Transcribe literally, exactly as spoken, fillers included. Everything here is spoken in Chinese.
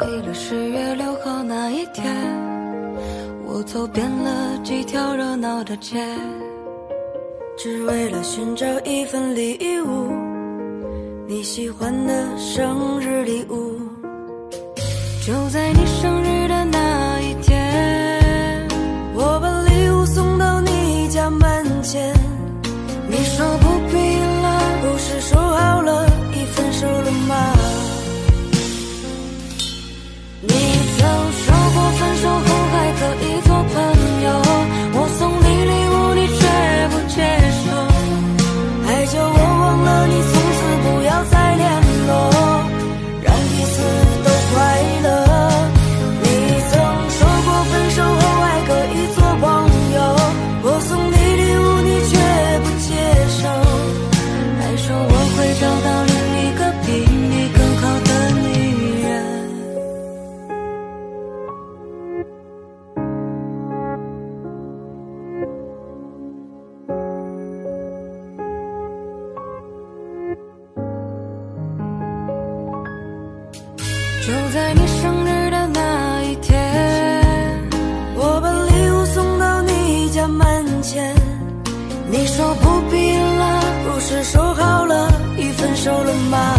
为了十月六号那一天，我走遍了几条热闹的街，只为了寻找一份礼物，你喜欢的生日礼物。就在你生日的那一天，我把礼物送到你家门前，你说不必了，不是说好了已分手了吗？你曾说过分手后还可以做朋友，我送你礼物你却不接受，还叫我忘了你，从此不要再联络，让彼此都快乐。你曾说过分手后还可以做朋友，我送你礼物你却不接受，还说我会找到另一个比你更好的女人。就在你生日的那一天，我把礼物送到你家门前，你说不必了，不是说好了已分手了吗？